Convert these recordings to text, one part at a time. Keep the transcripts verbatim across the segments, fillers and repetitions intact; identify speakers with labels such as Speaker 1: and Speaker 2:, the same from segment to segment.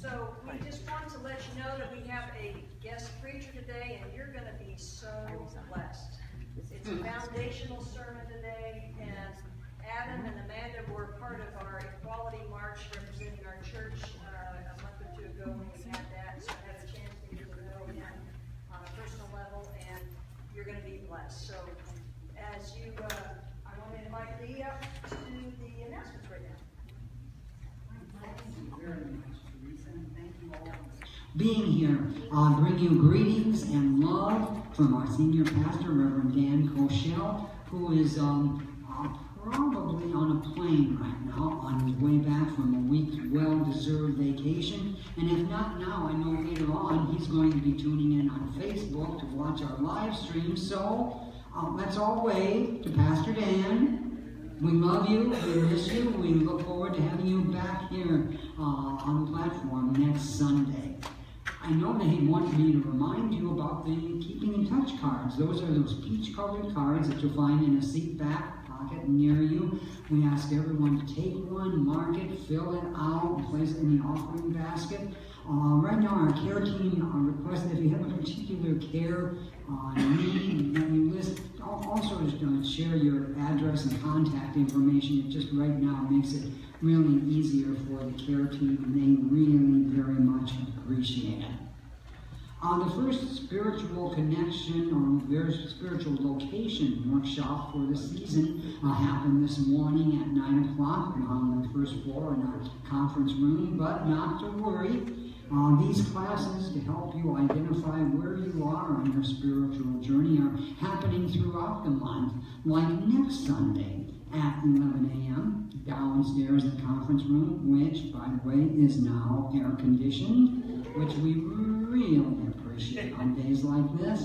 Speaker 1: So we just want to let you know that we have a guest preacher today, and you're going to be so blessed. It's a foundational sermon today, and Adam and Amanda were part of our Equality March representing our church uh, a month or two ago when we had that, so I had a chance to get to know him on a personal level, and you're going to be blessed. So as you, uh, I want to invite Lee up to the announcements right now.
Speaker 2: Thank you very much, Teresa, and thank you all for being here. I uh, bring you greetings and love from our senior pastor, Reverend Dan Koshel, who is um, uh, probably on a plane right now on his way back from a week's well-deserved vacation. And if not now, I know later on he's going to be tuning in on Facebook to watch our live stream. So uh, let's all wave to Pastor Dan. We love you, we miss you, we look forward to having you back here uh, on the platform next Sunday. I know that he wanted me to remind you about the Keeping in Touch cards. Those are those peach-colored cards that you'll find in a seat back pocket near you. We ask everyone to take one, mark it, fill it out, and place it in the offering basket. Uh, right now, our care team uh, requests that if you have a particular care uh, need that you list, also just uh, share your address and contact information. It just right now makes it really easier for the care team, and they really very much appreciate it. Uh, the first spiritual connection or very spiritual location workshop for the season uh, happened this morning at nine o'clock on the first floor in our conference room, but not to worry. Uh, these classes to help you identify where you are on your spiritual journey are happening throughout the month, like next Sunday at eleven a m downstairs in the conference room, which, by the way, is now air-conditioned, which we really appreciate on days like this.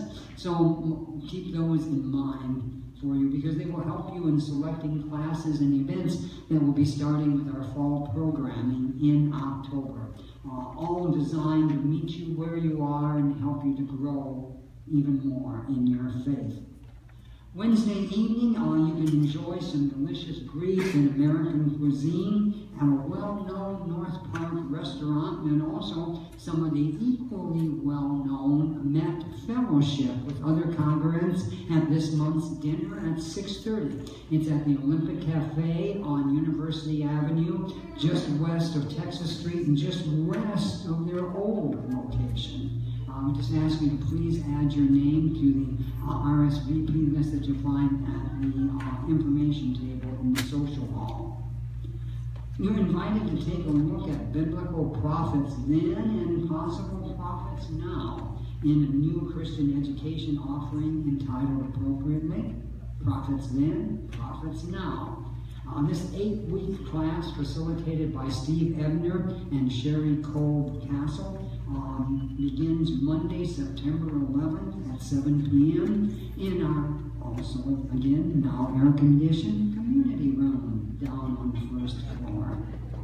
Speaker 2: So keep those in mind for you, because they will help you in selecting classes and events that will be starting with our fall programming in October. Uh, all designed to meet you where you are and help you to grow even more in your faith. Wednesday evening, uh, you can enjoy some delicious Greek and American cuisine at a well-known North Park restaurant, and also some of the equally well-known Met Fellowship with other congregants at this month's dinner at six thirty. It's at the Olympic Cafe on University Avenue, just west of Texas Street and just west of their old location. Um, just ask you to please add your name to the uh, R S V P list that you find at the uh, information table in the social hall. You're invited to take a look at biblical prophets then and possible prophets now in a new Christian education offering entitled appropriately, Prophets Then, Prophets Now. Uh, this eight-week class, facilitated by Steve Ebner and Sherry Cole Castle, um, begins Monday, September eleventh at seven p m in our, also, again, now air-conditioned community room down on the first floor.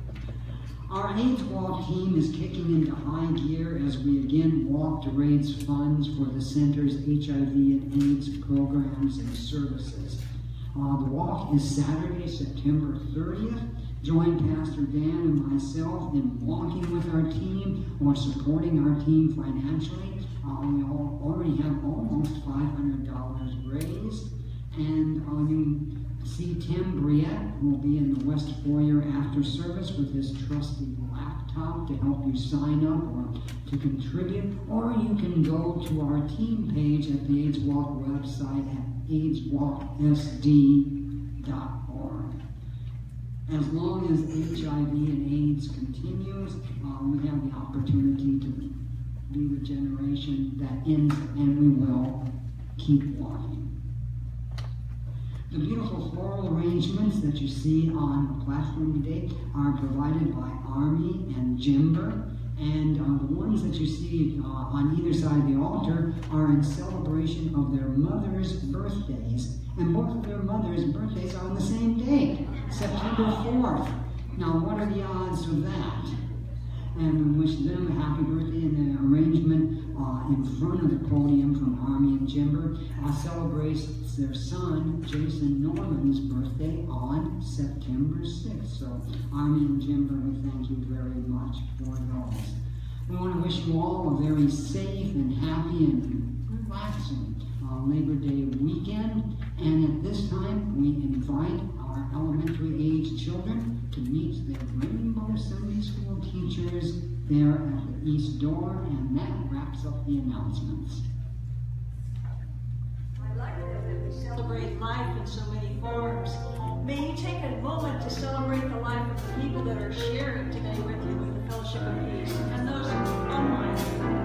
Speaker 2: Our AIDS Walk team is kicking into high gear as we again walk to raise funds for the center's H I V and AIDS programs and services. Uh, the walk is Saturday, September thirtieth. Join Pastor Dan and myself in walking with our team or supporting our team financially. Uh, we all already have almost five hundred dollars raised. And uh, you see Tim Briette, who will be in the West Foyer after service with his trusty laptop to help you sign up or to contribute. Or you can go to our team page at the AIDS Walk website at AIDS walk S D dot org. As long as H I V and AIDS continues, uh, we have the opportunity to be the generation that ends, and we will keep walking. The beautiful floral arrangements that you see on the platform today are provided by Army and Jimber, and uh, the ones that you see uh, on either side of the altar are in celebration of their mothers' birthdays, and both of their mothers' birthdays are on the same day, September fourth. Now, what are the odds of that? and we wish them a happy birthday in the arrangement uh, in front of the podium from Army and Jimber. Uh, celebrates their son, Jason Norman's birthday on September sixth. So Army and Jimber, we thank you very much for those. We want to wish you all a very safe and happy and relaxing uh, Labor Day weekend. And at this time, we invite our elementary age children to meet their Rainbow Sunday School teachers there at the east door, and that wraps up the announcements.
Speaker 1: I like that we celebrate life in so many forms. May you take a moment to celebrate the life of the people that are sharing today with you with the Fellowship of Peace and those online.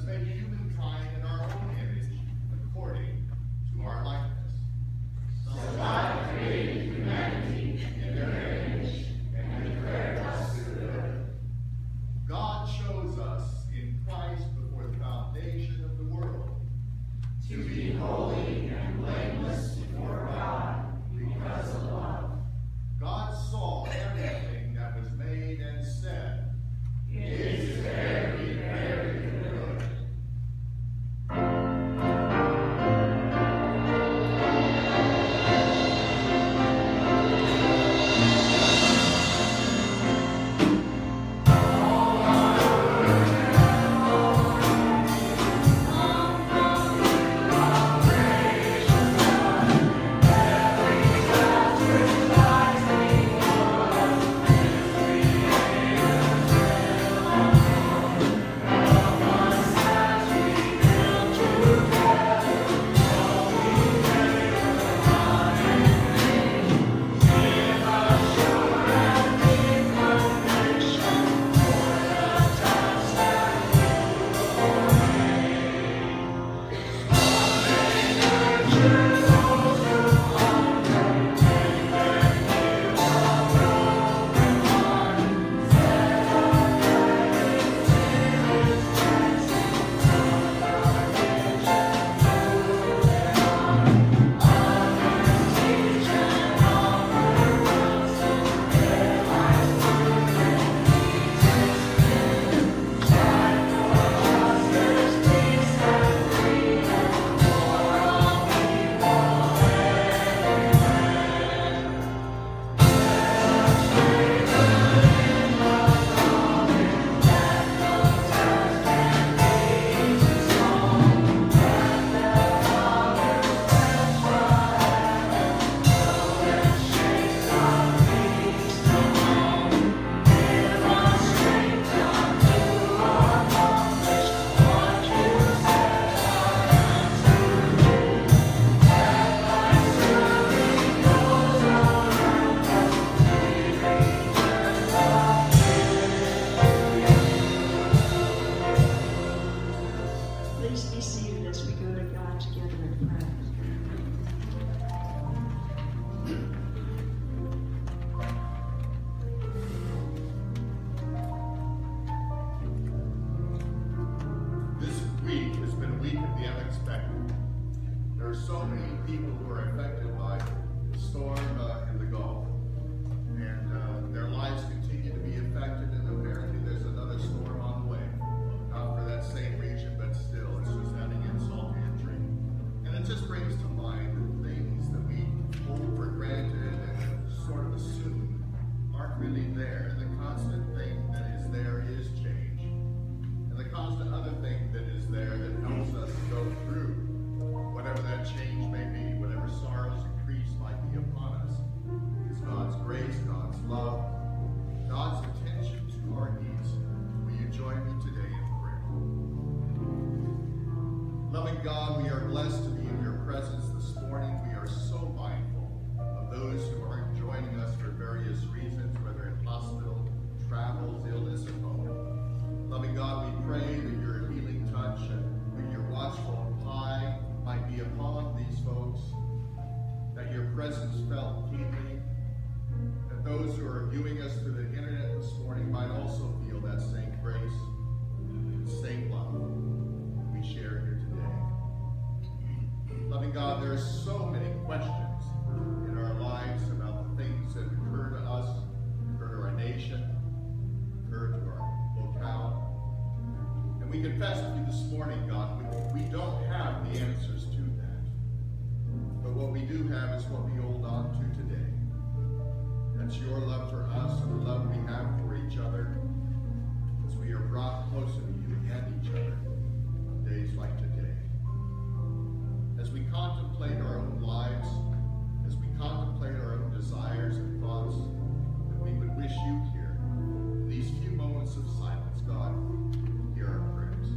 Speaker 3: make humankind in our own image, according to our likeness. So God created humanity in their image and declared us good. God chose us in Christ before the foundation of the world to be holy and blameless before God because of love. God saw everything that was made and said, "It is very, very good." God, we are blessed to be in your presence this morning. We are so mindful of those who are joining us for various reasons, whether in hospital, travels, illness, at home. Loving God, we pray that your healing touch and that your watchful eye might be upon these folks, that your presence felt keenly, that those who are viewing us through the internet this morning might also feel that same grace, the same love we share here today. Loving God, there are so many questions in our lives about the things that occur to us, occur to our nation, occur to our locale. And we confess to you this morning, God, we, we don't have the answers to that. But what we do have is what we hold on to today. That's your love for us and the love we have for each other as we are brought closer to you and each other on days like today. As we contemplate our own lives, as we contemplate our own desires and thoughts, that we would wish you here, in these few moments of silence, God, hear our prayers.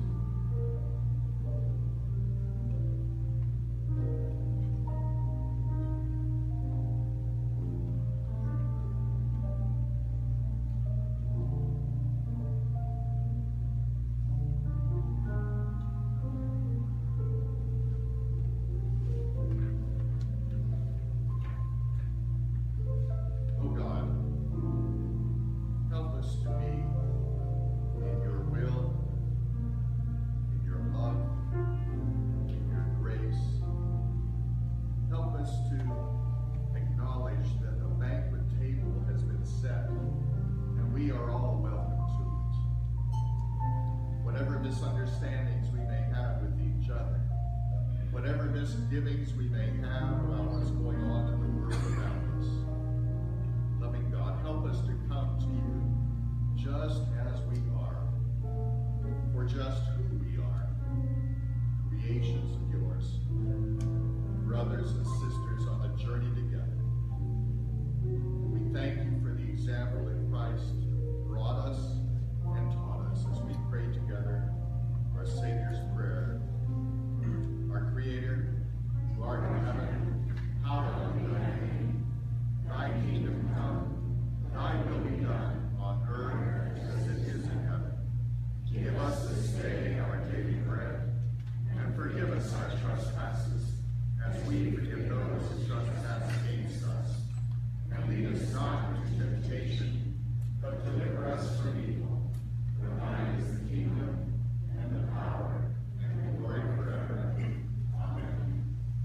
Speaker 3: whatever misgivings we may have about what's going on in the world around us. Loving God, help us to come to you just as we are, for just who we are, creations of yours, brothers and sisters on a journey together. We thank you for the example that Christ brought us and taught us as we pray together our Savior's prayer. Our Creator, who art in heaven, hallowed be thy name. Thy kingdom come, thy will be done on earth as it is in heaven. Give us this day our daily bread, and forgive us our trespasses, as we forgive those who trespass against us. And lead us not into temptation, but deliver us from evil. For thine is the kingdom, and the power, and the glory forever. Amen.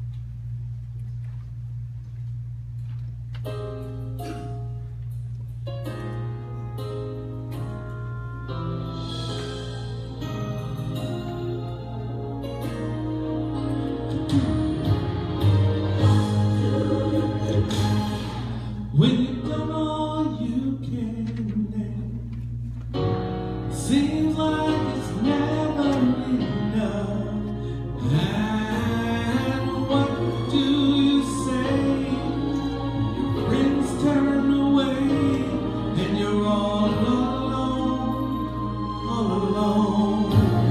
Speaker 4: When you've done all you can, seems like it's never enough. And what do you say? Your friends turn away, and you're all alone, all alone.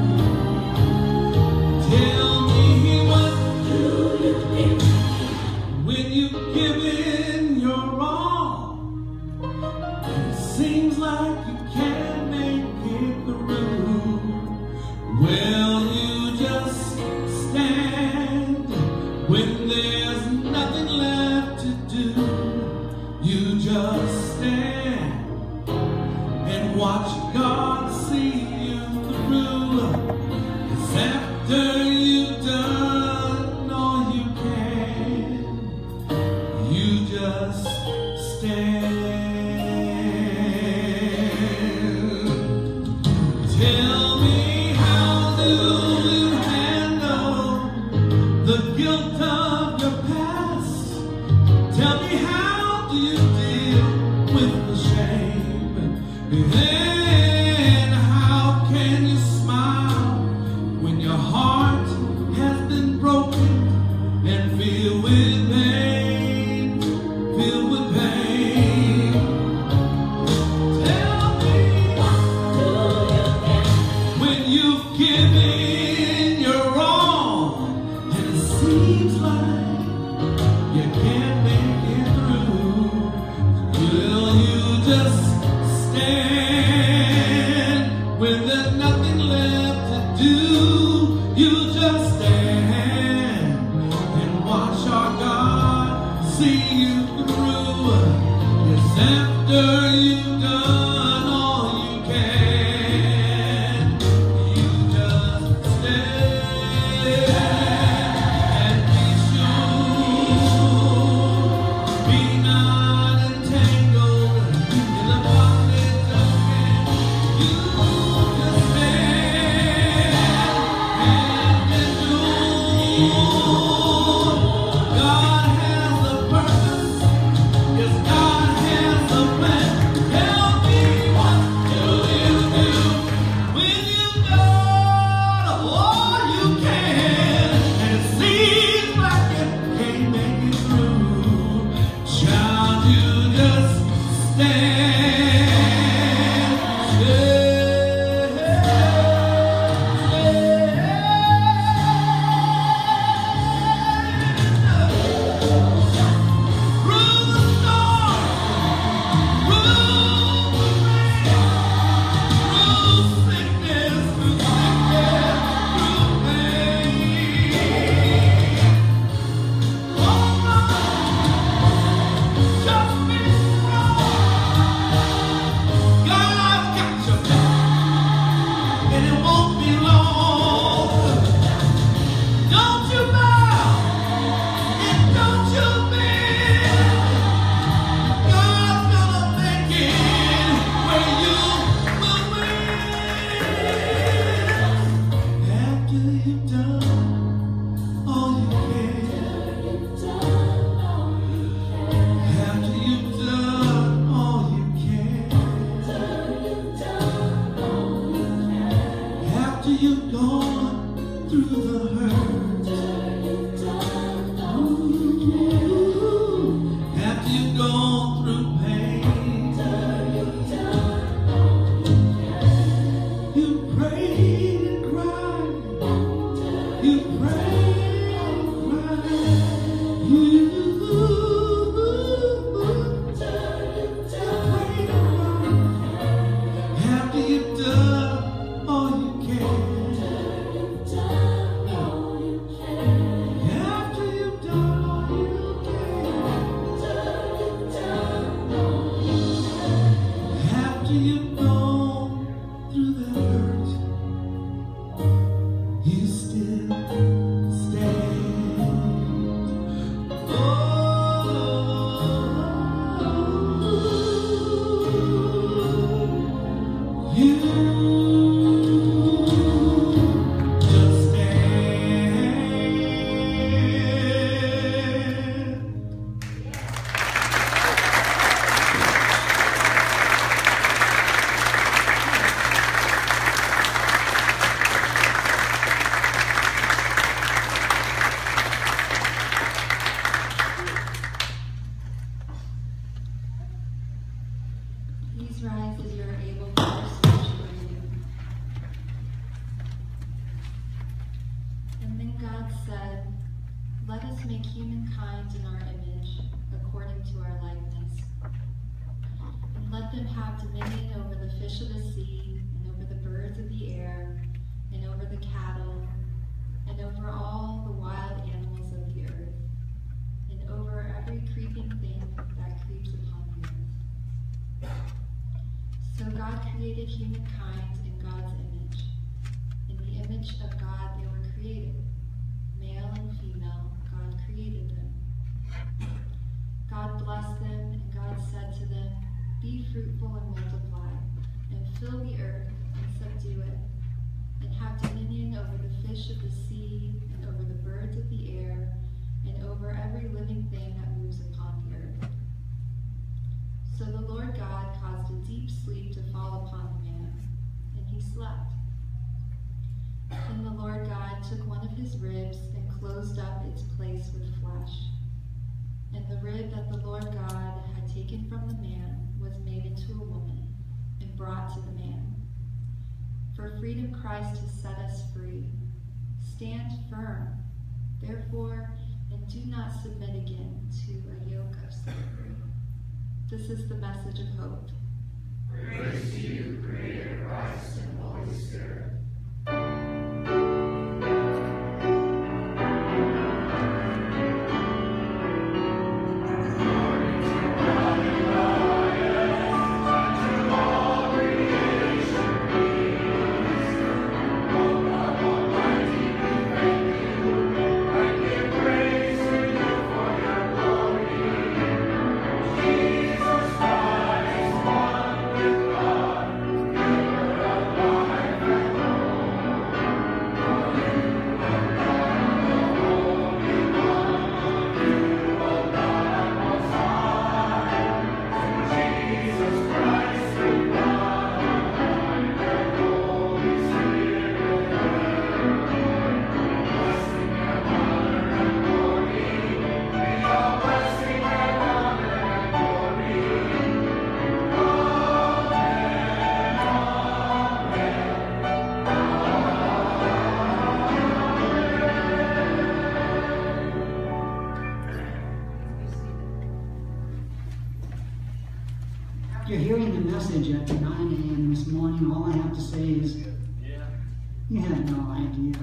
Speaker 4: Tell me, what do you think when you've given your all? It seems like you can't make it through. Well, you just stand when there's nothing left to do. You just stand and watch God see you through. 'Cause after you've done all you can, you just stand. Tell me, how do you handle After you've gone through the hurt, ooh, after you've gone through pain, you prayed and cried, you prayed and cried, you prayed and cried. After you've done all you can, after you've done all you can, after you've gone through the hurt, you still stand. Oh, you just stand.
Speaker 5: Please rise as you are able for your scripture reading. And then God said, "Let us make humankind in our image, according to our likeness. And let them have dominion over the fish of the sea, and over the birds of the air, and over the cattle, and over all the wild animals of the earth, and over every creeping thing that creeps upon the earth." So God created humankind in God's image. In the image of God they were created. Male and female, God created them. God blessed them, and God said to them, "Be fruitful and multiply, and fill the earth and subdue it, and have dominion over the fish of the sea, and over the birds of the air, and over every living thing that moves upon the earth." So the Lord God caused a deep sleep to fall upon the man, and he slept. Then the Lord God took one of his ribs and closed up its place with flesh. And the rib that the Lord God had taken from the man was made into a woman and brought to the man. For freedom Christ has set us free. Stand firm, therefore, and do not submit again to a yoke of slavery. This is the message of hope.
Speaker 6: Praise to you, Creator Christ and Holy Spirit.
Speaker 2: You're hearing the message at nine a m this morning. All I have to say is, you have no idea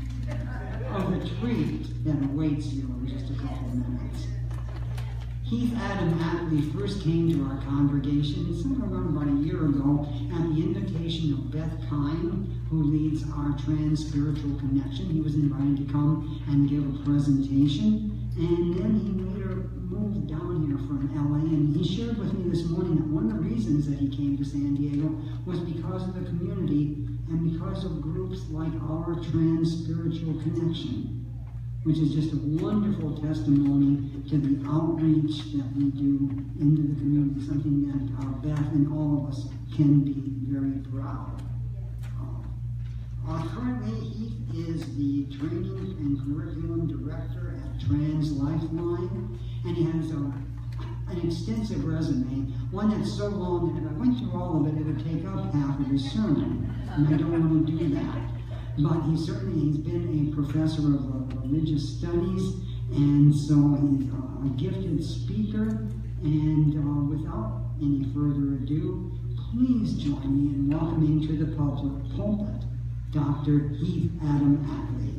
Speaker 2: of the treat that awaits you in just a couple of minutes. Keith Adam Atlee first came to our congregation somewhere around about a year ago at the invitation of Beth Kine, who leads our trans-spiritual connection. He was invited to come and give a presentation, and then he later moved down here from L A, and he shared with me this morning that one of the reasons that he came to San Diego was because of the community and because of groups like our trans-spiritual connection, which is just a wonderful testimony to the outreach that we do into the community, something that uh, Beth and all of us can be very proud of. Uh, currently, Heath is the Training and Curriculum Director at Trans Lifeline, and he has a, an extensive resume, one that's so long that if I went through all of it, it would take up half of his sermon, and I don't want to do that. But he certainly, he's been a professor of uh, religious studies, and so he's uh, a gifted speaker, and uh, without any further ado, please join me in welcoming to the pulpit, pulpit Doctor Heath Adam Ackley.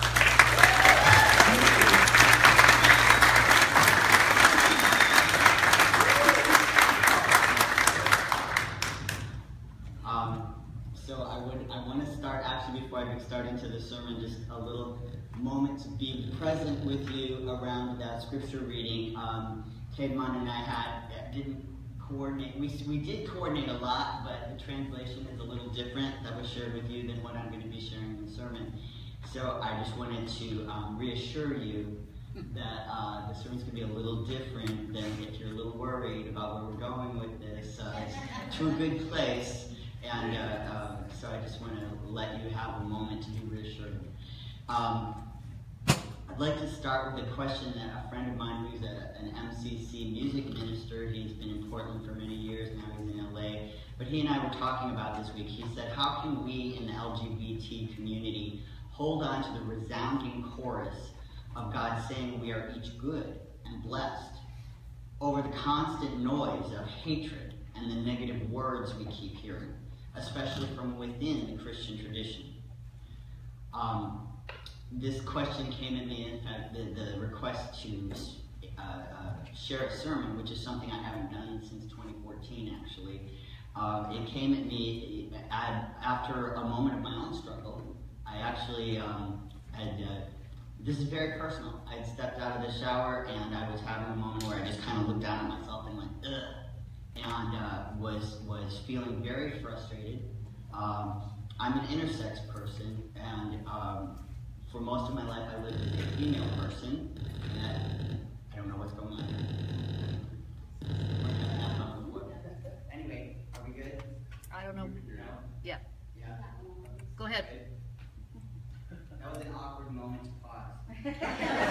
Speaker 7: Um, so I would, I want to start, actually before I start into the sermon, just a little moment to be present with you around that scripture reading. Um, Kevin and I had, didn't coordinate, we, we did coordinate a lot, but the translation is a little different that was shared with you than what I'm going to be sharing in the sermon. So I just wanted to um, reassure you that uh, the sermon's going to be a little different, than if you're a little worried about where we're going with this. Uh, it's to a good place, and uh, uh, so I just want to let you have a moment to be reassured. Um, I'd like to start with a question that a friend of mine who's a, an M C C music minister, he's been in Portland for many years, now he's in L A, but he and I were talking about this week. He said, how can we in the L G B T community hold on to the resounding chorus of God saying we are each good and blessed over the constant noise of hatred and the negative words we keep hearing, especially from within the Christian tradition? Um, This question came in me, in fact, the, the request to uh, uh, share a sermon, which is something I haven't done since twenty fourteen, actually. Uh, it came at me I, after a moment of my own struggle. I actually um, had, uh, this is very personal. I had stepped out of the shower and I was having a moment where I just kind of looked down at myself and went, ugh, and uh, was, was feeling very frustrated. Um, I'm an intersex person, and um, for most of my life, I lived as a female person. That, I don't know what's going on. Anyway, are we good?
Speaker 8: I don't know.
Speaker 7: No?
Speaker 8: Yeah.
Speaker 7: Yeah.
Speaker 8: Go ahead.
Speaker 7: That was an awkward moment to pause. That's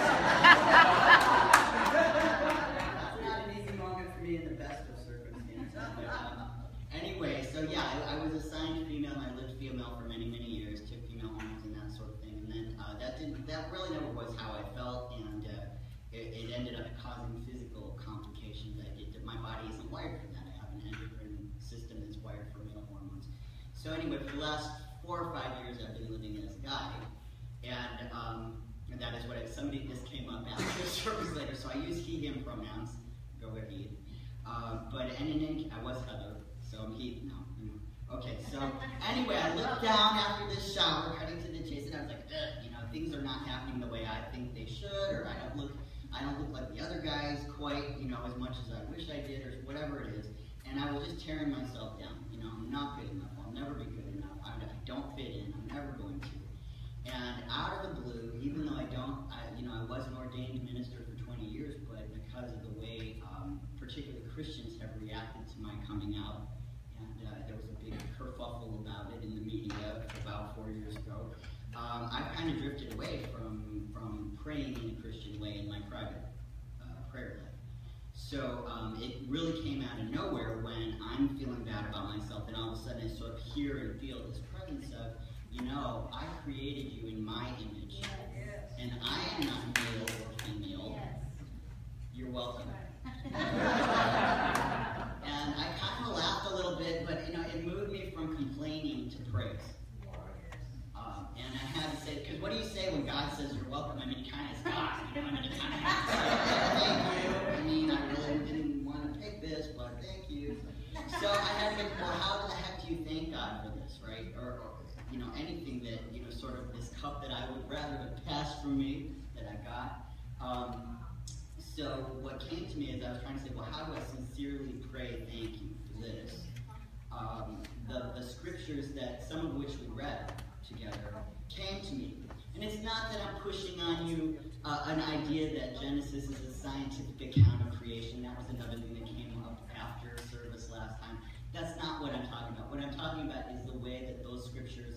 Speaker 7: not an easy moment for me in the best of circumstances. But, um, anyway, so yeah, I, I was assigned female, and I lived female for many, many years, took female hormones and that sort of thing. And then uh, that didn't, that really never was how I felt, and uh, it, it ended up causing physical complications. I did, my body isn't wired for that. I have an endocrine system that's wired for male hormones. So anyway, for the last four or five years, I've been living as a guy, and, um, and that is what I, somebody just came up after a service later. So I use he/him pronouns. Go with he. Uh, but and in any, I was Heather, so I'm he now. Okay, so anyway, I looked down after this shower, cutting to the chase, and I was like, ugh, you know, things are not happening the way I think they should, or I don't look, I don't look like the other guys quite, you know, as much as I wish I did, or whatever it is. And I was just tearing myself down. You know, I'm not good enough. I'll never be good enough. I, I don't fit in. I'm never going to. And out of the blue, even though I don't, I, you know, I was an ordained minister for twenty years, but because of the way um, particularly Christians have reacted to my coming out, and uh, there was a big kerfuffle about it in the media about four years ago, um, I've kind of drifted away from, from praying in a Christian way in my private uh, prayer life. So um, it really came out of nowhere when I'm feeling bad about myself, and all of a sudden I sort of hear and feel this presence of, you know, I created you in my image, yes. And I am not male or female. Yes. You're welcome. And I kind of laughed a little bit, but you know, it moved me from complaining to praise. Um, and I had to say, because what do you say when God says you're welcome? I mean, you kind of stop. You know, I mean, you kind of have to say, thank you. I mean, I really didn't want to pick this, but thank you. So I had to think, well, how the heck do you thank God for this, right? Or, or you know, anything that, you know, sort of this cup that I would rather have passed from me that I got. Um, so what came to me is I was trying to say, well, how do I sincerely pray thank you for this? Um, the, the scriptures that, some of which we read together, came to me. And it's not that I'm pushing on you uh, an idea that Genesis is a scientific account of creation. That was another thing that came up after service last time. That's not what I'm talking about. What I'm talking about is the way that those scriptures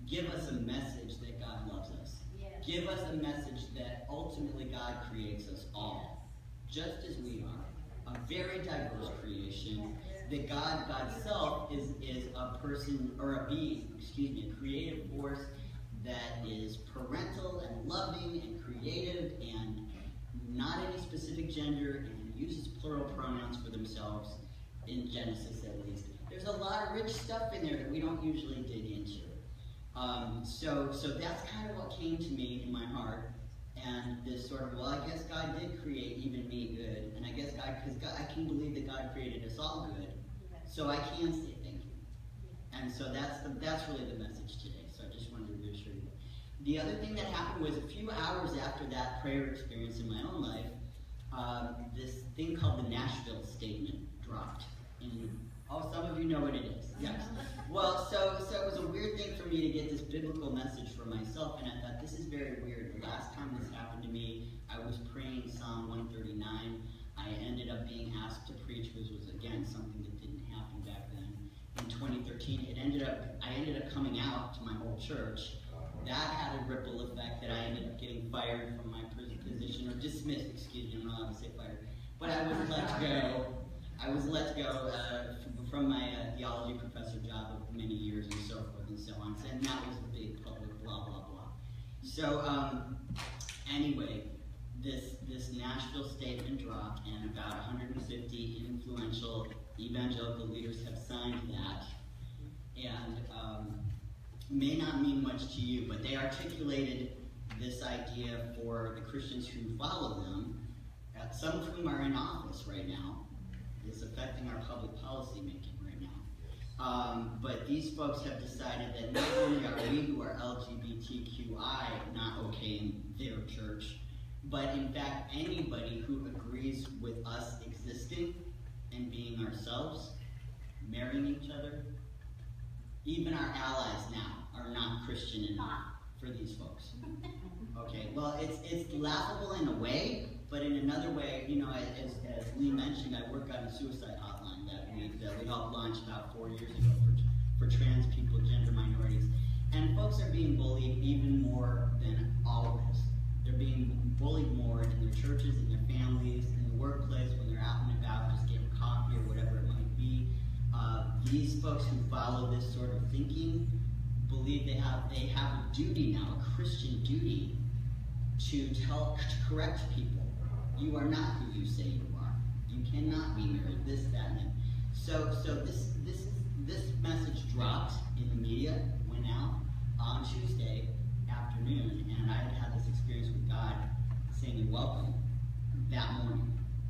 Speaker 7: give us a message that God loves us.
Speaker 1: Yes.
Speaker 7: Give us a message that ultimately God creates us all, just as we are, a very diverse creation, that God, God's self is, is a person, or a being, excuse me, a creative force that is parental and loving and creative and not any specific gender and uses plural pronouns for themselves, in Genesis at least. There's a lot of rich stuff in there that we don't usually dig into. Um, so, so that's kind of what came to me in my heart, and this sort of, well, I guess God did create even me good, and I guess God, because God, I can believe that God created us all good, so I can say thank you. And so that's the, that's really the message today, so I just wanted to reassure you. The other thing that happened was a few hours after that prayer experience in my own life, um, this thing called the Nashville Statement dropped. And, oh, some of you know what it is. Yes. Well, so, so it was a weird thing for me to get this biblical message for myself, and I thought, this is very weird. The last time this happened to me, I was praying Psalm one thirty-nine. I ended up being asked to preach, which was, again, something that didn't happen back then. In twenty thirteen, it ended up, I ended up coming out to my whole church. That had a ripple effect that I ended up getting fired from my position, or dismissed, excuse me, I'm not allowed to say fired. But I was let go. I was let go uh, from my uh, theology professor job of many years and so forth and so on. And that was a big public blah, blah, blah. So um, anyway, this, this Nashville Statement dropped, and about one hundred fifty influential evangelical leaders have signed that. And um, may not mean much to you, but they articulated this idea for the Christians who follow them, uh, some of whom are in office right now. It's affecting our public policy making right now. Um, but these folks have decided that not only are we who are L G B T Q I not okay in their church, but in fact anybody who agrees with us existing and being ourselves, marrying each other, even our allies now are not Christian enough for these folks. Okay, well, it's it's laughable in a way, but in another way, you know, as, as Lee mentioned, I work on a suicide hotline that we that we helped launch about four years ago for, for trans people, gender minorities, and folks are being bullied even more than always. They're being bullied more in their churches, in their families, in the workplace, when they're out and about, just getting coffee or whatever it might be. Uh, these folks who follow this sort of thinking believe they have they have a duty now, a Christian duty, to tell to correct people. You are not who you say you are. You cannot be married. This, that, and that. So, so this this this message dropped in the media, went out on Tuesday afternoon, and I had had this experience with God saying you're welcome that morning.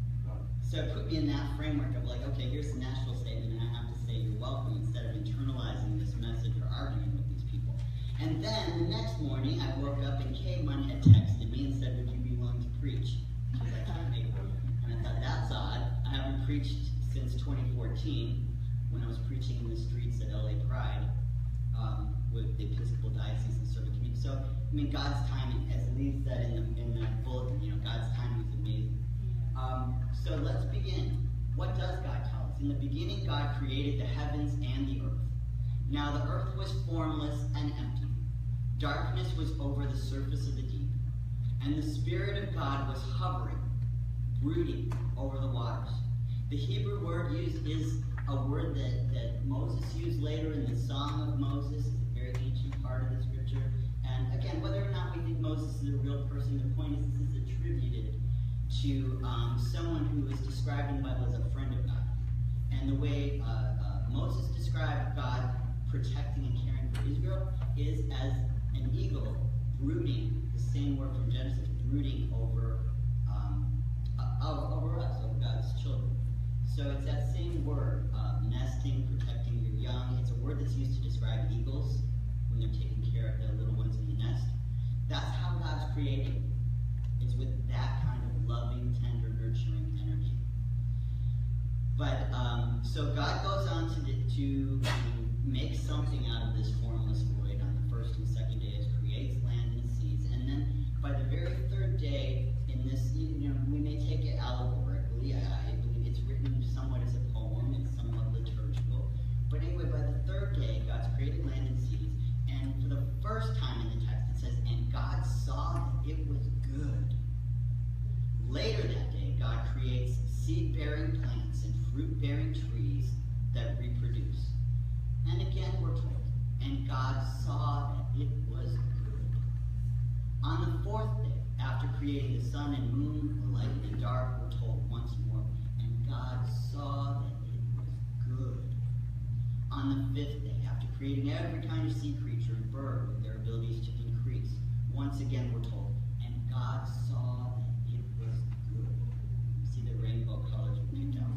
Speaker 7: So it put me in that framework of like, okay, here's the Nashville Statement, and I have to say you're welcome instead of internalizing this message or arguing with these people. And then the next morning, I woke up and Kayvon had texted me and said, would you be willing to preach? Because I can't make it. And I thought, that's odd. I haven't preached since twenty fourteen when I was preaching in the streets at L A Pride um, with the Episcopal Diocese and Serving Community. So, I mean, God's timing, as Lee said in the, in the bulletin, you know, God's timing is amazing. Um, so let's begin. What does God tell us? In the beginning, God created the heavens and the earth. Now the earth was formless and empty. Darkness was over the surface of the deep. And the Spirit of God was hovering, brooding over the waters. The Hebrew word used is a word that, that Moses used later in the Song of Moses. It's a very ancient part of the scripture. And again, whether or not we think Moses is a real person, the point is this is attributed to um, someone who is described in the Bible as a friend of God. And the way uh, uh, Moses described God protecting and caring for Israel is as an eagle brooding, the same word from Genesis, brooding over, um, uh, over us, over God's children. So it's that same word, uh, nesting, protecting your young. It's a word that's used to describe eagles when they're taking care of their little ones in the nest. That's how God's created. It's with that kind of loving, tender, nurturing energy. But, um, so God goes on to, to make something out of this formless void on the first and second day as creates land and seas. And then by the very third day, in this, you know, we may take it allegorically. I, I believe it's written somewhat as a poem. It's somewhat liturgical. But anyway, by the third day, God's created land and seas. And for the creating the sun and moon, the light and the dark, we're told once more, and God saw that it was good. On the fifth day, after creating every kind of sea creature and bird with their abilities to increase, once again we're told, and God saw that it was good. See the rainbow colors we picked out.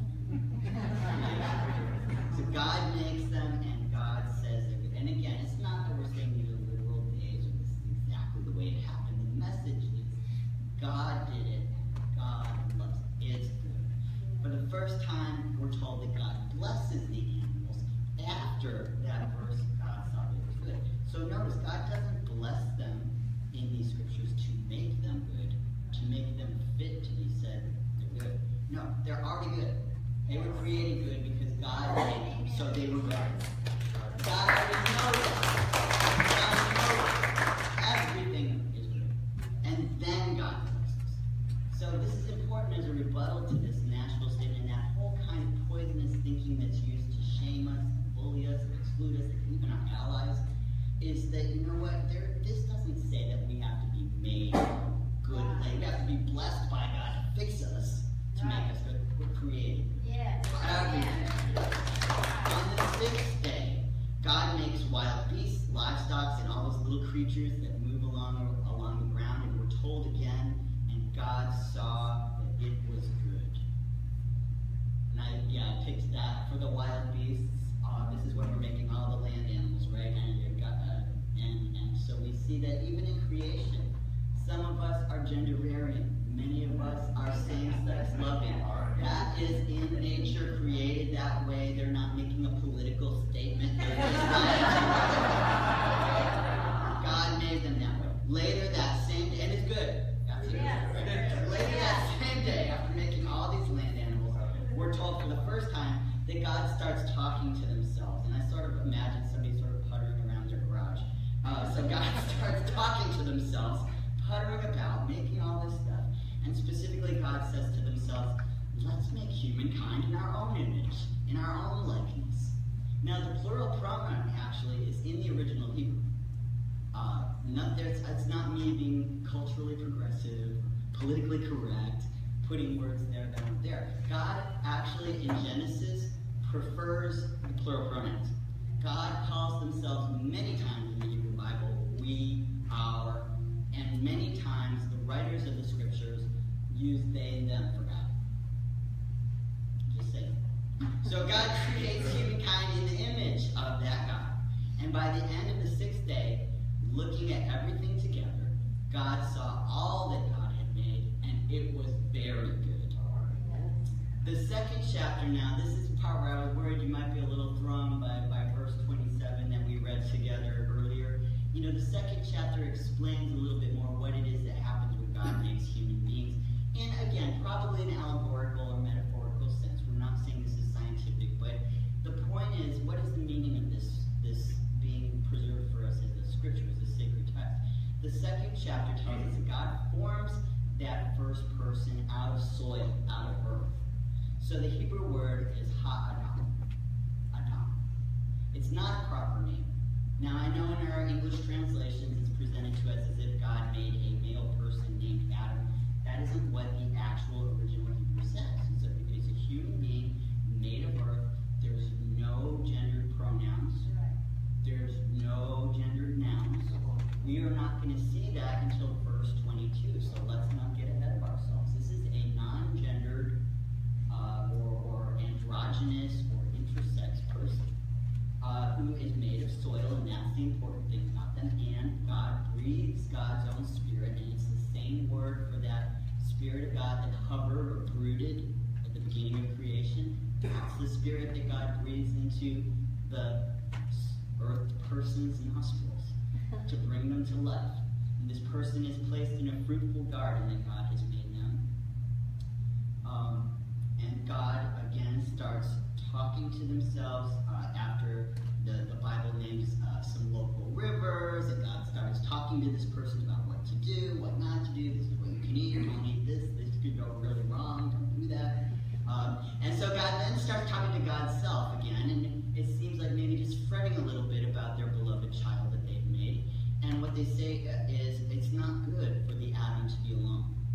Speaker 7: So God makes them, and God says they're good. And again, it's not that we're saying these are literal days or this is exactly the way it happened. The message is God did it, and God loves it. It's good. For the first time, we're told that God blesses the animals. After that verse, God saw that it was good. So notice, God doesn't bless them in these scriptures to make them good, to make them fit to be said they're good. No, they're already good. They were created good because God made them, so they were good. God already knows it. God knows everything is good. And then God blesses. So this is important as a rebuttal to this national statement and that whole kind of poisonous thinking that's used to shame us, and bully us, and exclude us, and even our allies, is that, you know what, there, this doesn't say that we have to be made good. Like, we have to be blessed by God to fix us, to make us good. We're created.
Speaker 6: Yeah.
Speaker 7: On the sixth day, God makes wild beasts, livestock, and all those little creatures that move along along the ground, and we're told again, and God saw that it was good. And I, yeah, I picked that for the wild beasts. Uh, this is when we're making all the land animals, right? And you've got, uh, and and so we see that even in creation, some of us are genderarian. Many of us are same-sex loving. That is in nature, created that way. They're not making a political statement. They're just God made them that way. Later that same day, and it's good. That's it. Later that same day, after making all these land animals, we're told for the first time that God starts talking to themselves. And I sort of imagine somebody sort of puttering around their garage. Uh, so God starts talking to themselves, puttering about, making all this stuff. And specifically, God says to themselves, let's make humankind in our own image, in our own likeness. Now, the plural pronoun actually is in the original Hebrew. Uh, not there's, it's not me being culturally progressive, politically correct, putting words there that aren't there. God actually, in Genesis, prefers the plural pronouns. God calls themselves many times in the Hebrew Bible, we, our, and many times the writers of the scriptures use they and them for God. Just saying. So God creates humankind in the image of that God. And by the end of the sixth day, looking at everything together, God saw all that God had made, and it was very good. The second chapter now, this is the part where I was worried you might be a little thrown by, by verse twenty-seven that we read together earlier. You know, the second chapter explains a little bit more what it is that happens when God makes human beings. And again, probably an allegorical or metaphorical sense. We're not saying this is scientific, but the point is, what is the meaning of this, this being preserved for us as a scripture, as a sacred text? The second chapter tells us that God forms that first person out of soil, out of earth. So the Hebrew word is ha'adam. Adam. It's not a proper name. Now, I know in our English translations it's presented to us as if God made a male person named Adam. That isn't what the actual original Hebrew says. It's a, it's a human being made of earth. There's no gendered pronouns. There's no gendered nouns. We are not going to see that until verse twenty-two, so let's not get ahead of ourselves. This is a non-gendered uh, or, or androgynous or intersex person uh, who is made of soil, and that's the important thing about them. And God breathes God's own spirit, and it's the same word for that Spirit of God that hovered or brooded at the beginning of creation. That's the Spirit that God breathes into the earth person's nostrils to bring them to life. And this person is placed in a fruitful garden that God has made them. Um, and God, again, starts talking to themselves uh, after the, the Bible names uh, some local rivers, and God starts talking to this person about what to do, what not to do. This is what you can eat, don't eat this, this could go really wrong, don't do that. Um, and so God then starts talking to God's self again, and it seems like maybe just fretting a little bit about their beloved child that they've made. And what they say is, it's not good for the Adam to be alone.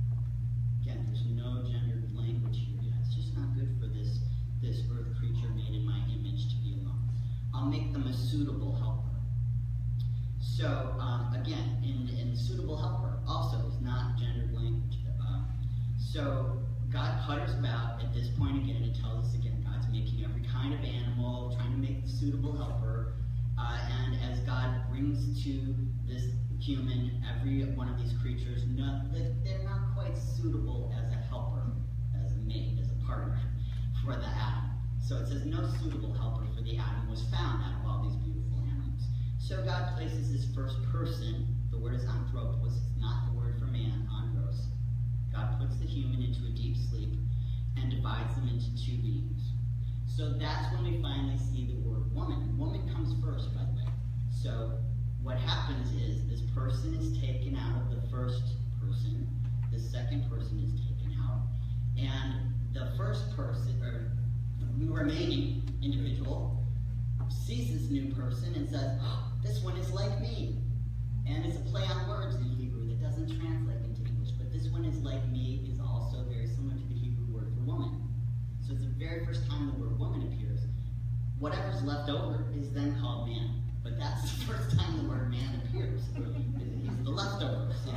Speaker 7: Again, there's no gendered language here yet. It's just not good for this, this earth creature made in my image to be alone. I'll make them a suitable helper. So, um, again, in, in suitable helper also is not gendered language. Um, so, God putters about at this point again and tells us again, God's making every kind of animal, trying to make the suitable helper. Uh, and as God brings to this human, every one of these creatures, no, they're not quite suitable as a helper, as a mate, as a partner for the Adam. So it says no suitable helper for the Adam was found out of all these beautiful animals. So God places his first person, the word is anthropos, it's not the word for man, andros. God puts the human into a deep sleep and divides them into two beings. So that's when we finally see the word woman. Woman comes first, by the way. So what happens is this person is taken out of the first person, the second person is taken out, and the first person, or the remaining individual, sees this new person and says, oh, this one is like me. And it's a play on words in Hebrew that doesn't translate into English, but this one is like me is also very similar to the Hebrew word for woman. So it's the very first time the word woman appears. Whatever's left over is then called man. But that's the first time the word man appears. He's the leftovers. You know?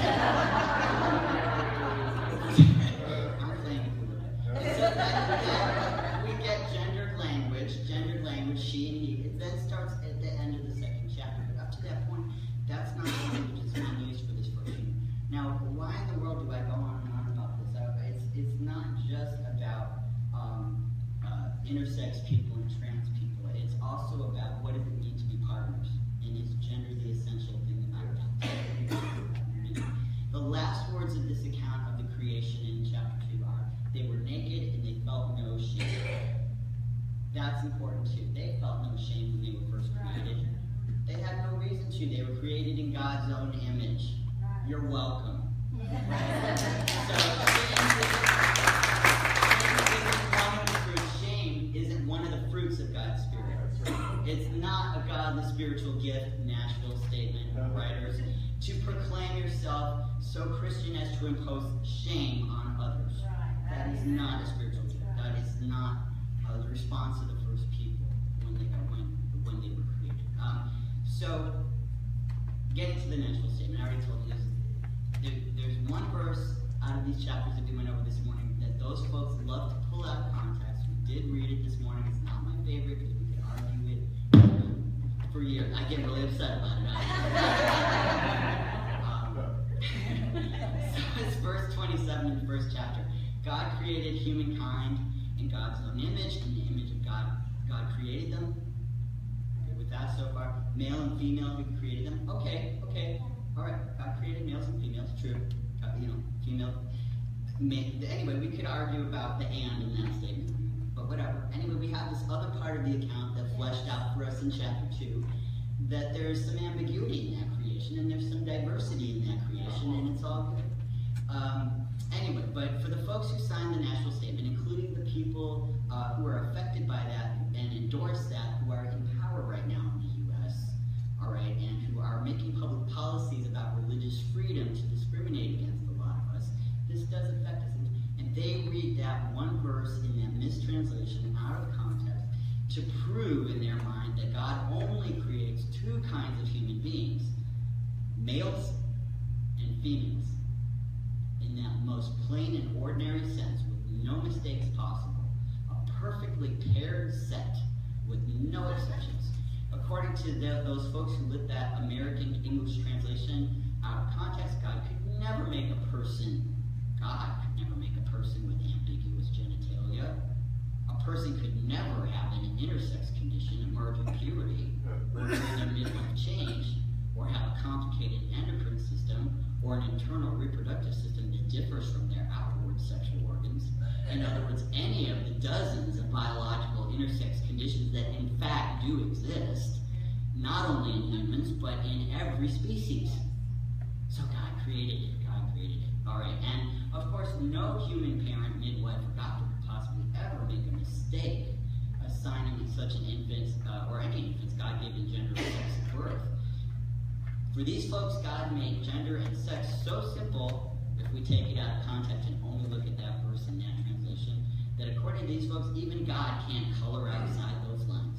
Speaker 7: I'm playing it a little bit. And so then we get gendered language, gendered language, she and he. It then starts at the end of the second chapter. But up to that point, that's not the language that's being used for this version. Now, why in the world do I go on and on about this? It's, it's not just about um, uh, intersex people and trans people. It's also about what does it mean to be partners, and is gender the essential thing about that? The last words of this account of the creation in chapter two are, they were naked and they felt no shame. That's important too. They felt no shame when they were first created. They had no reason to. They were created in God's own image. You're welcome. So, shame isn't one of the fruits of God's Spirit. It's not a godly spiritual gift, Nashville statement, writers, to proclaim yourself so Christian as to impose shame on others. That is not a spiritual gift. That is not uh, the response of the first people when they, when, when they were created. Um, so, getting to the Nashville statement, I already told you this. There, there's one verse out of these chapters that we went over this morning that those folks love to pull out of context. We did read it this morning. It's not my favorite because we could argue it for years. I get really upset about it. um, so it's verse twenty-seven in the first chapter. God created humankind in God's own image. In the image of God, God created them. Good with that so far. Male and female, He created them. Okay, okay. All right, God created males and females, true. Uh, you know, female. Anyway, we could argue about the and in that statement, but whatever. Anyway, we have this other part of the account that fleshed out for us in chapter two, that there's some ambiguity in that creation, and there's some diversity in that creation, and it's all good. Um, anyway, but for the folks who signed the Nashville Statement, including the people uh, who are affected by that and endorse that, who are in power right now in the U S, all right, and who are making public policies about religious freedom to discriminate against a lot of us, this does affect us. And, and they read that one verse in that mistranslation out of context to prove in their mind that God only creates two kinds of human beings, males and females, in that most plain and ordinary sense, with no mistakes possible, a perfectly paired set with no exceptions. According to the, those folks who lit that American English translation out of context, God could never make a person, God could never make a person with ambiguous genitalia. A person could never have an intersex condition, emerging puberty, or a midlife change, or have a complicated endocrine system, or an internal reproductive system that differs from their outward sexual organs. In other words, any of the dozens of biological intersex conditions that in fact do exist, not only in humans, but in every species. So God created it, God created it. All right, and of course, no human parent, midwife, or doctor could possibly ever make a mistake assigning such an infant, uh, or any infant's God-given gender or sex at birth. For these folks, God made gender and sex so simple, if we take it out of context and only look at that verse in that translation, that according to these folks, even God can't color outside those lines.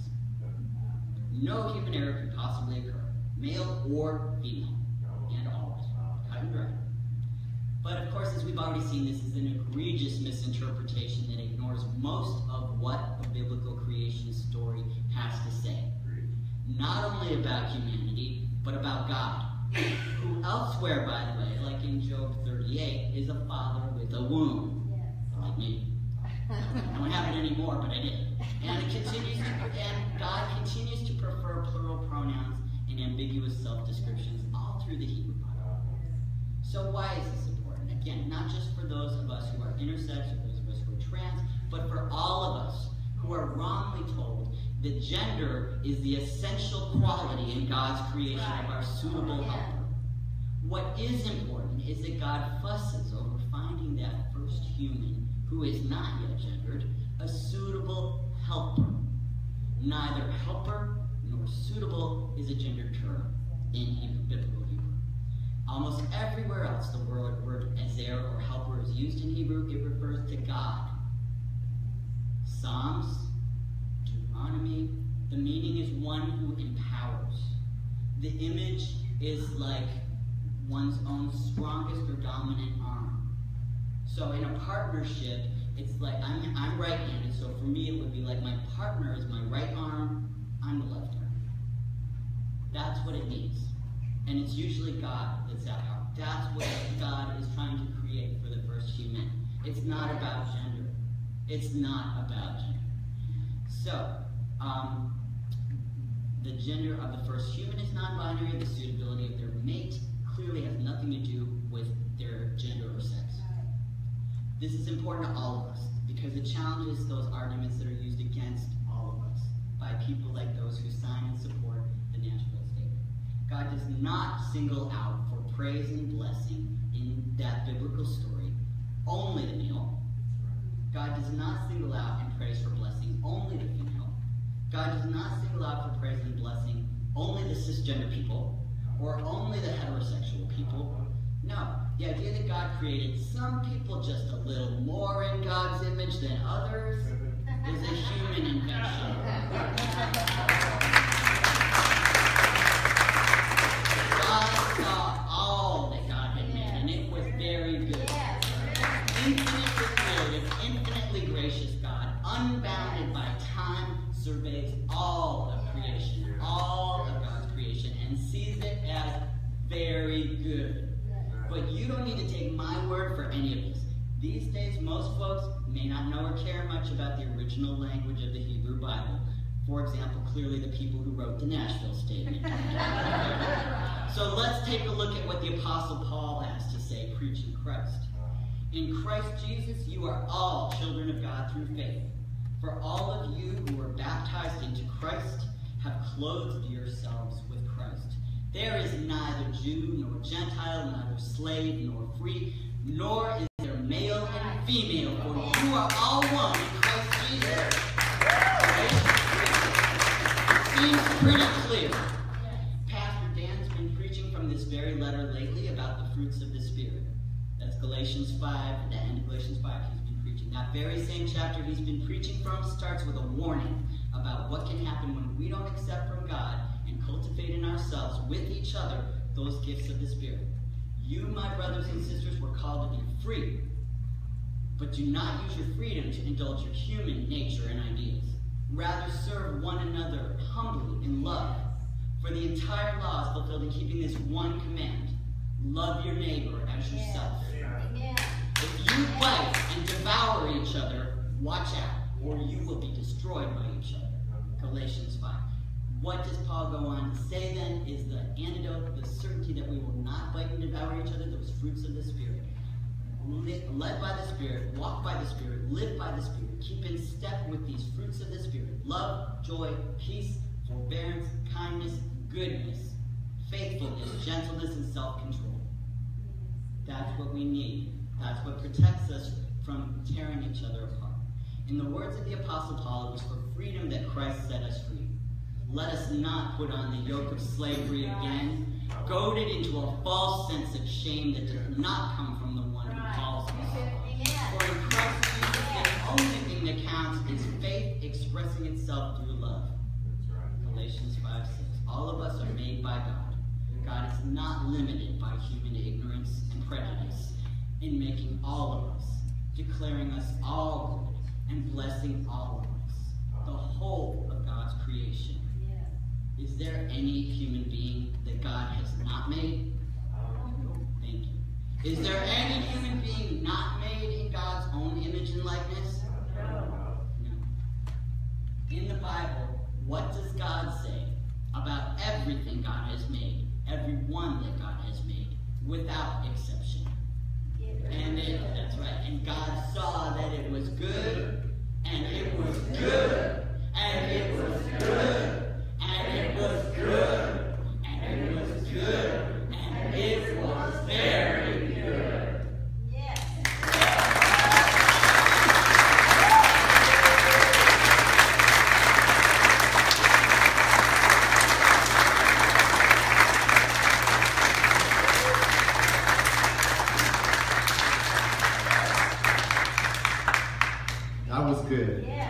Speaker 7: No human error can possibly occur, male or female, and always, cut and dry. But of course, as we've already seen, this is an egregious misinterpretation that ignores most of what the biblical creation story has to say. Not only about humanity, but about God, who elsewhere, by the way, like in Job thirty-eight, is a father with a womb. Like me. I don't have it anymore, but I did. And it continues to, and God continues to prefer plural pronouns and ambiguous self-descriptions all through the Hebrew Bible. So why is this important? Again, not just for those of us who are intersex or those of us who are trans, but for all of us who are wrongly told that gender is the essential quality in God's creation of our suitable helper. What is important is that God fusses over finding that first human who is not yet gendered a suitable helper. Neither helper nor suitable is a gendered term in Hebrew, biblical Hebrew. Almost everywhere else the word, word ezer or helper is used in Hebrew, it refers to God. Psalms, Deuteronomy, the meaning is one who empowers. The image is like one's own strongest or dominant arm. So in a partnership, it's like, I'm, I'm right-handed, so for me it would be like my partner is my right arm, I'm the left arm. That's what it means. And it's usually God that's at heart. That's what God is trying to create for the first human. It's not about gender. It's not about gender. So, um, the gender of the first human is non-binary. The suitability of their mate clearly has nothing to do with their gender or sex. This is important to all of us because it challenges those arguments that are used against all of us by people like those who sign and support the Nashville Statement. God does not single out for praise and blessing in that biblical story only the male. God does not single out and praise for blessing only the female. God does not single out for praise and blessing only the cisgender people or only the heterosexual people. No, the idea that God created some people just a little more in God's image than others is a human invention. God saw all that God had made, and it was very good. Infinitely creative, infinitely gracious God, unbounded by time, surveys all of creation, all of God's creation, and sees it as very good. But you don't need to take my word for any of this. These days, most folks may not know or care much about the original language of the Hebrew Bible. For example, clearly the people who wrote the Nashville Statement. So let's take a look at what the Apostle Paul has to say, preaching Christ. In Christ Jesus, you are all children of God through faith. For all of you who were baptized into Christ have clothed yourselves with Christ. There is neither Jew nor Gentile, neither slave nor free, nor is there male and female, for you are all one in Christ Jesus. It seems pretty clear. Pastor Dan's been preaching from this very letter lately about the fruits of the Spirit. That's Galatians five, the end of Galatians five he's been preaching. That very same chapter he's been preaching from starts with a warning about what can happen when we don't accept from God and cultivate in ourselves with each other those gifts of the Spirit. You, my brothers and sisters, were called to be free, but do not use your freedom to indulge your human nature and ideas. Rather, serve one another humbly in love. For the entire law is fulfilled in keeping this one command: love your neighbor as yourself.
Speaker 6: Yeah.
Speaker 7: If you bite and devour each other, watch out, or you will be destroyed by each other. Galatians five. What does Paul go on to say then is the antidote, the certainty that we will not bite and devour each other, those fruits of the Spirit. Led by the Spirit, walk by the Spirit, live by the Spirit, keep in step with these fruits of the Spirit: love, joy, peace, forbearance, kindness, goodness, faithfulness, gentleness, and self-control. That's what we need. That's what protects us from tearing each other apart. In the words of the Apostle Paul, it was for freedom that Christ set us free. Let us not put on the yoke of slavery again. goaded into a false sense of shame that does not come from the one who calls us. For in Christ Jesus, the only thing that counts is faith expressing itself through love. Galatians five six. All of us are made by God. God is not limited by human ignorance and prejudice in making all of us, declaring us all good, and blessing all of us, the whole of God's creation. Is there any human being that God has not made? Thank you. Is there any human being not made in God's own image and likeness? No. In the Bible, what does God say about everything God has made, every one that God has made, without exception? And it, that's right. And God saw that it was good, and it was good, and it was good. And it was good, and it was good, and it was very good.
Speaker 1: Yes.
Speaker 8: That was good.
Speaker 1: Yes.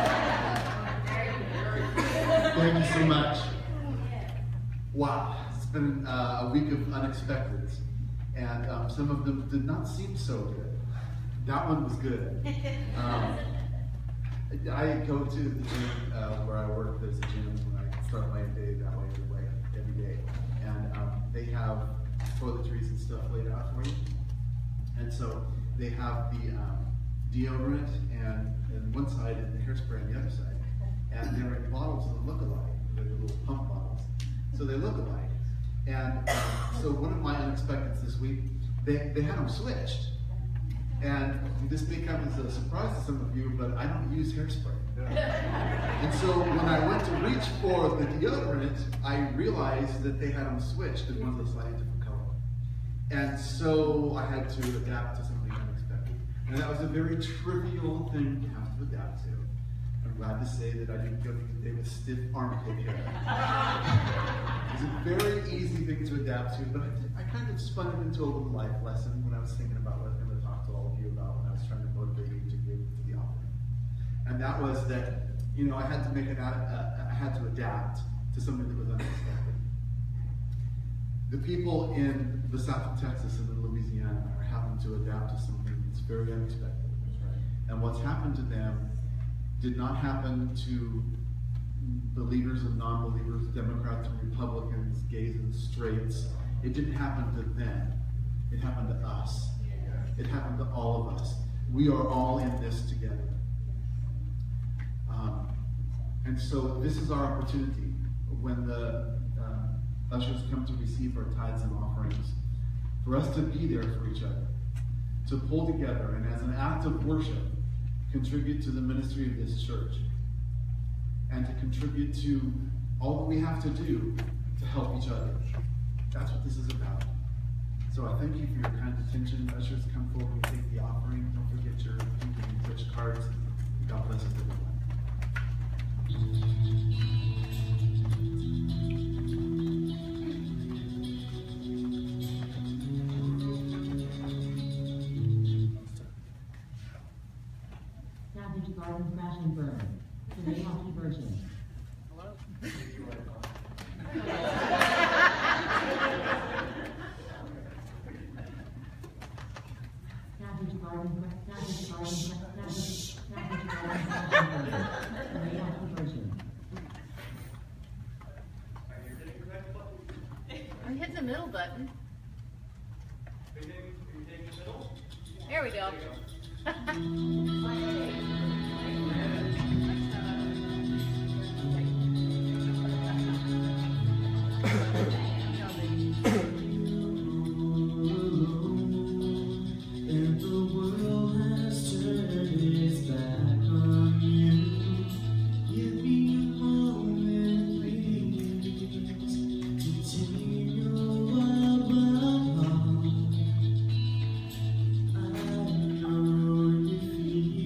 Speaker 8: Thank you so much. Wow, it's been uh, a week of unexpecteds, and um, some of them did not seem so good. That one was good. Um, I go to the gym uh, where I work. There's a gym when I start my day that way every, way, every day, and um, they have toiletries and stuff laid out for you. And so they have the um, deodorant and, and one side and the hairspray on the other side. And they're in bottles that look alike. They're little pump bottles. So they look alike. And um, so one of my unexpecteds this week, they, they had them switched. And this may come as a surprise to some of you, but I don't use hairspray. And so when I went to reach for the deodorant, I realized that they had them switched, and one was a slightly different color. And so I had to adapt to something unexpected. And that was a very trivial thing to have to adapt to. I'm glad to say that I didn't go through the day with stiff armpit hair. It was a very easy thing to adapt to, but I, did, I kind of spun it into a little life lesson when I was thinking about what I was going to talk to all of you about when I was trying to motivate you to give to the offering. And that was that, you know, I had to make an, uh, I had to adapt to something that was unexpected. The people in the south of Texas and in Louisiana are having to adapt to something that's very unexpected. And what's happened to them did not happen to believers and non-believers, Democrats and Republicans, gays and straights. It didn't happen to them. It happened to us. It happened to all of us. We are all in this together. Um, and so this is our opportunity when the uh, ushers come to receive our tithes and offerings, for us to be there for each other, to pull together and as an act of worship, contribute to the ministry of this church, and to contribute to all that we have to do to help each other. That's what this is about. So I thank you for your kind attention. Ushers, come forward and take the offering. Don't forget your pink and touch cards. God bless everyone.
Speaker 2: Savage Garden Crash and Burn, the Milwaukee Virgin.
Speaker 3: Hello?
Speaker 2: Savage Garden, Savage Garden, Savage, Savage Garden Crash and Burn, the Milwaukee Virgin.
Speaker 6: I'm hitting the middle button. There we go.
Speaker 4: And the world has turned its back on you. Give me a moment, please, to take your wild heart. I know you feel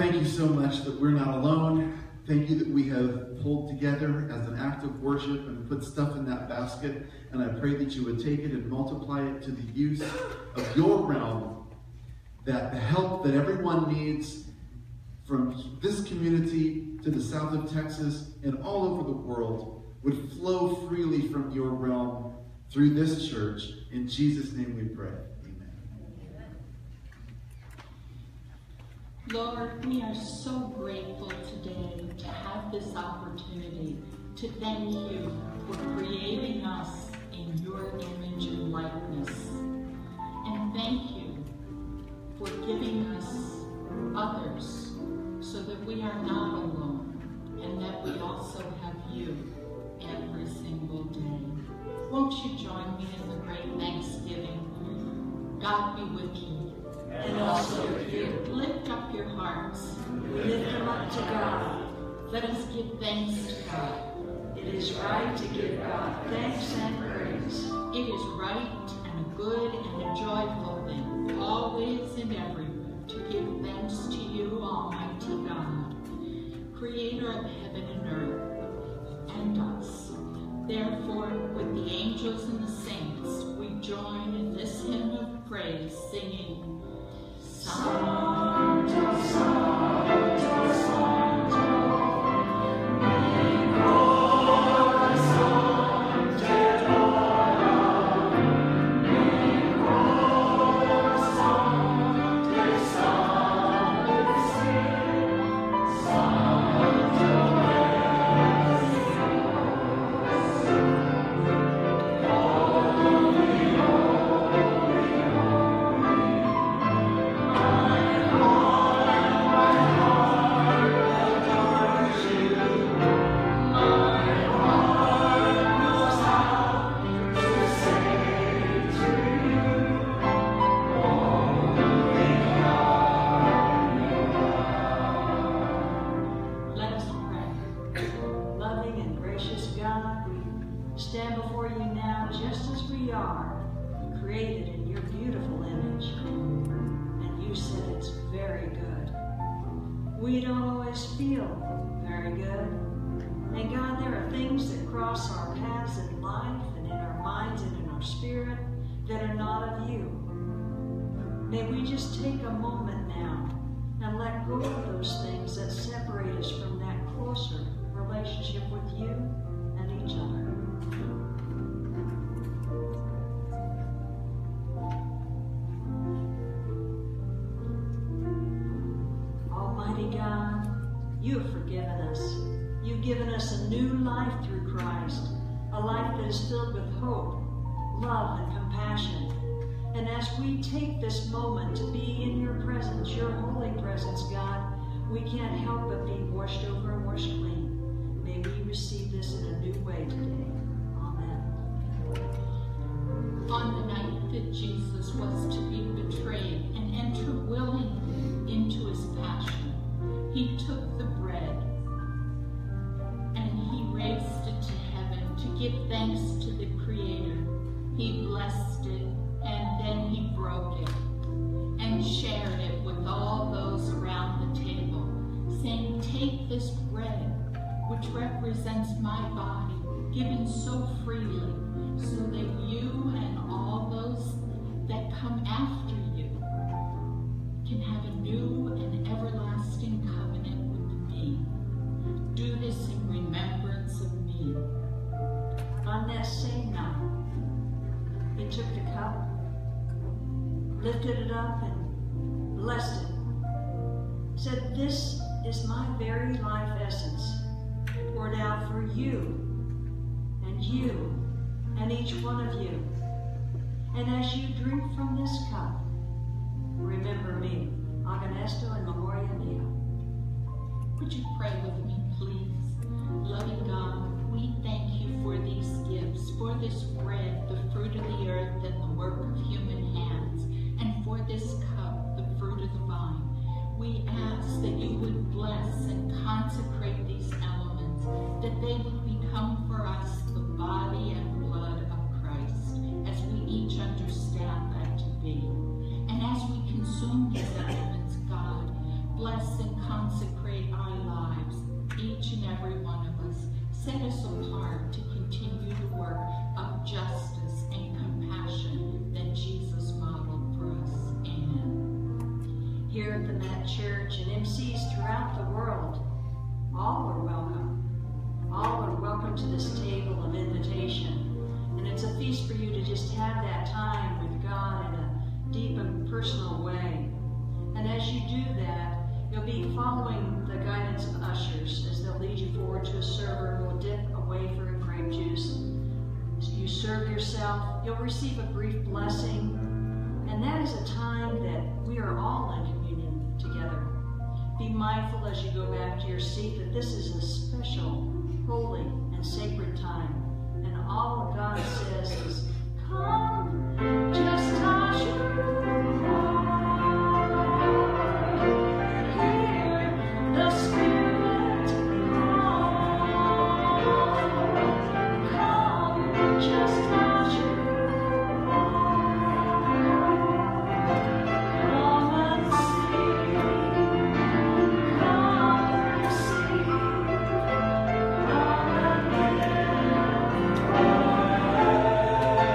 Speaker 8: thank you so much that we're not alone. Thank you that we have pulled together as an act of worship and put stuff in that basket. And I pray that you would take it and multiply it to the use of your realm, that the help that everyone needs from this community to the south of Texas and all over the world would flow freely from your realm through this church. In Jesus' name we pray.
Speaker 9: Lord, we are so grateful today to have this opportunity to thank you for creating us in your image and likeness. And thank you for giving us others so that we are not alone and that we also have you every single day. Won't you join me in the great Thanksgiving? God be with you.
Speaker 1: And also with you.
Speaker 9: Lift up your hearts.
Speaker 1: Lift them up to God.
Speaker 9: Let us give thanks to God.
Speaker 1: It is right to give God thanks and praise.
Speaker 9: It is right and a good and a joyful thing, always and everywhere, to give thanks to you, Almighty God, Creator of heaven and earth, and us. Therefore, with the angels and the saints, we join in this hymn of praise, singing, Sanctus, Sanctus, Sanctus, Micor Sancte Dora, Micor Sancte Salus, Sancte
Speaker 1: we don't always feel very good. And God, there are things that cross our paths in life and in our minds and in our spirit that are not of you. May we just take a moment now and let go of those things that separate us from that closer relationship with you and each other. Almighty God, you have forgiven us. You've given us a new life through Christ, a life that is filled with hope, love, and compassion. And as we take this moment to be in your presence, your holy presence, God, we can't help but be washed over and washed clean. May we receive this in a new way today. Amen.
Speaker 9: On the night that Jesus was to be betrayed and enter willingly into his passion, he took the bread and he raised it to heaven to give thanks to the Creator. He blessed it and then he broke it and shared it with all those around the table, saying, "Take this bread, which represents my body, given so freely, so that you and all those that come after you can have a new and everlasting covenant with me. Do this in remembrance of me."
Speaker 1: On that same night, he took the cup, lifted it up, and blessed it. Said, "This is my very life essence, poured out for you, and you, and each one of you. And as you drink from this cup, remember me. Hagan esto in memoria mea."
Speaker 9: Would you pray with me, please? Loving God, we thank you for these gifts, for this bread, the fruit of the earth and the work of human hands, and for this cup, the fruit of the vine. We ask that you would bless and consecrate these elements, that they would become for us the body and blood of Christ, as we each understand that to be. And as we consume these elements, God, bless and consecrate
Speaker 1: church and M Cs throughout the world, all are welcome. All are welcome to this table of invitation. And it's a feast for you to just have that time with God in a deep and personal way. And as you do that, you'll be following the guidance of ushers as they'll lead you forward to a server who will dip a wafer in grape juice. As you serve yourself, you'll receive a brief blessing. And that is a time that we are all in communion together. Be mindful as you go back to your seat that this is a special, holy, and sacred time. And all God says is, come, just as you are. Hear the Spirit call. Come, just as you
Speaker 4: Thank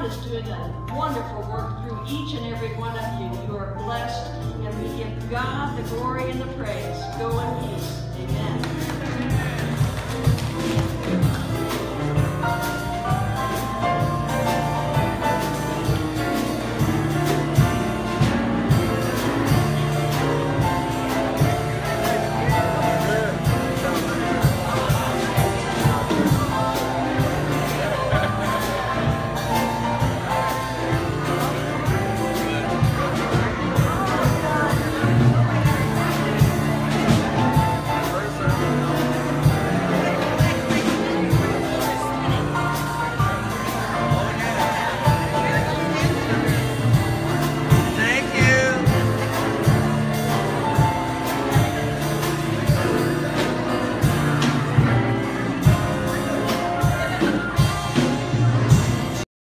Speaker 1: is doing a wonderful work through each and every one of you. You are blessed, and we give God the glory and the praise. Go in peace. Amen.